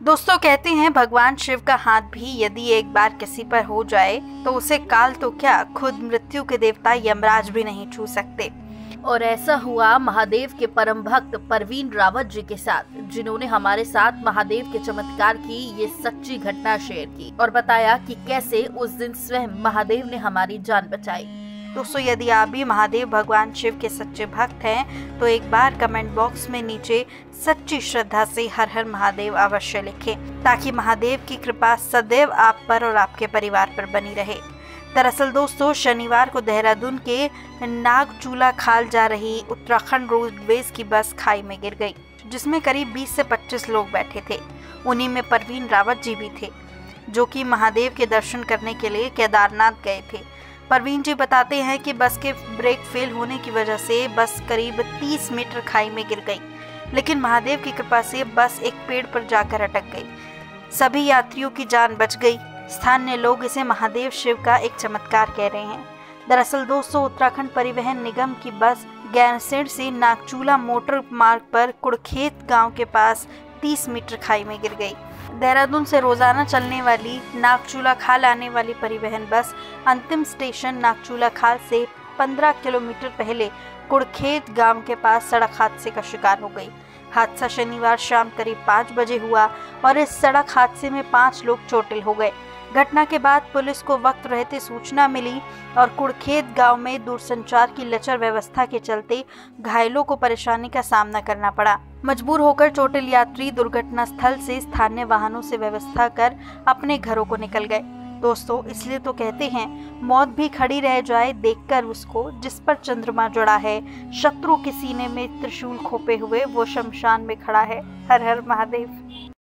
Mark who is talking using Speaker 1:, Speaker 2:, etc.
Speaker 1: दोस्तों कहते हैं भगवान शिव का हाथ भी यदि एक बार किसी पर हो जाए तो उसे काल तो क्या खुद मृत्यु के देवता यमराज भी नहीं छू सकते। और ऐसा हुआ महादेव के परम भक्त परवीन रावत जी के साथ, जिन्होंने हमारे साथ महादेव के चमत्कार की ये सच्ची घटना शेयर की और बताया कि कैसे उस दिन स्वयं महादेव ने हमारी जान बचाई। दोस्तों यदि आप भी महादेव भगवान शिव के सच्चे भक्त हैं तो एक बार कमेंट बॉक्स में नीचे सच्ची श्रद्धा से हर हर महादेव अवश्य लिखें, ताकि महादेव की कृपा सदैव आप पर और आपके परिवार पर बनी रहे। दरअसल दोस्तों शनिवार को देहरादून के नागचूला खाल जा रही उत्तराखंड रोडवेज की बस खाई में गिर गई, जिसमें करीब 20 से 25 लोग बैठे थे। उन्हीं में परवीन रावत जी भी थे, जो कि महादेव के दर्शन करने के लिए केदारनाथ गए थे। परवीन जी बताते हैं कि बस के ब्रेक फेल होने की वजह से बस करीब 30 मीटर खाई में गिर गई, लेकिन महादेव की कृपा से बस एक पेड़ पर जाकर अटक गई। सभी यात्रियों की जान बच गई। स्थानीय लोग इसे महादेव शिव का एक चमत्कार कह रहे हैं। दरअसल दोस्तों उत्तराखंड परिवहन निगम की बस गैरसैंण से नागचूला मोटर मार्ग पर कुड़खेत गांव के पास 30 मीटर खाई में गिर गई। देहरादून से रोजाना चलने वाली नागचूला खाल आने वाली परिवहन बस अंतिम स्टेशन नागचूला खाल से 15 किलोमीटर पहले कुड़खेत गांव के पास सड़क हादसे का शिकार हो गई। हादसा शनिवार शाम करीब 5 बजे हुआ और इस सड़क हादसे में 5 लोग चोटिल हो गए। घटना के बाद पुलिस को वक्त रहते सूचना मिली और कुड़खेत गांव में दूरसंचार की लचर व्यवस्था के चलते घायलों को परेशानी का सामना करना पड़ा। मजबूर होकर चोटिल यात्री दुर्घटना स्थल से स्थानीय वाहनों से व्यवस्था कर अपने घरों को निकल गए। दोस्तों इसलिए तो कहते हैं मौत भी खड़ी रह जाए देखकर उसको, जिस पर चंद्रमा जड़ा है, शत्रु के सीने में त्रिशूल खोपे हुए वो शमशान में खड़ा है। हर हर महादेव।